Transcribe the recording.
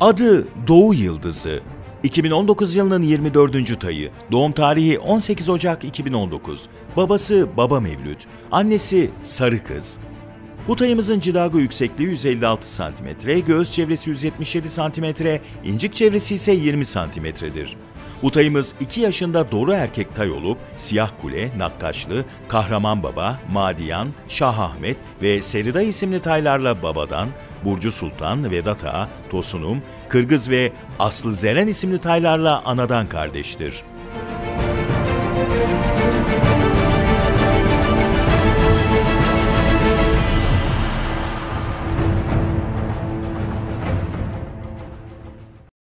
Adı Doğu Yıldızı. 2019 yılının 24. tayı. Doğum tarihi 18 Ocak 2019. Babası Baba Mevlüt. Annesi Sarı Kız. Bu tayımızın cidago yüksekliği 156 cm, göğüs çevresi 177 cm, incik çevresi ise 20 cm'dir. Bu tayımız 2 yaşında doğru erkek tay olup Siyah Kule, Nakkaşlı, Kahraman Baba, Madiyan, Şah Ahmet ve Seriday isimli taylarla babadan, Burcu Sultan, Vedat Ağa, Tosunum, Kırgız ve Aslı Zeren isimli taylarla anadan kardeştir.